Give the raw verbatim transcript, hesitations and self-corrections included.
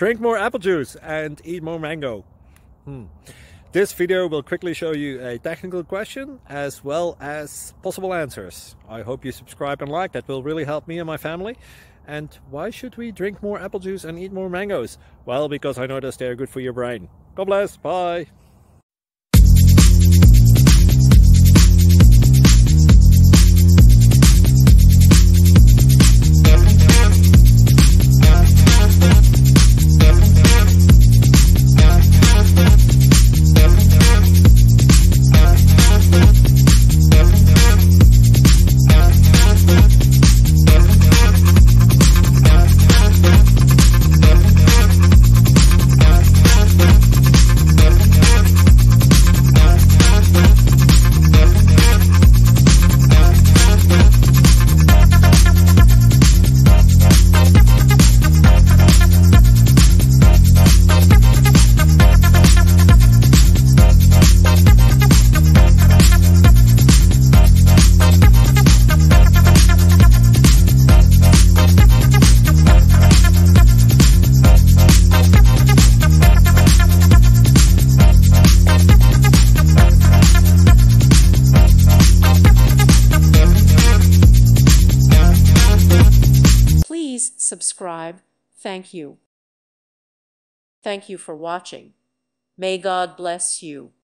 drink more apple juice and eat more mango. Hmm. This video will quickly show you a technical question as well as possible answers. I hope you subscribe and like, that will really help me and my family. And why should we drink more apple juice and eat more mangoes? Well, because I noticed they're good for your brain. God bless, bye! Please subscribe. Thank you. Thank you for watching. May God bless you.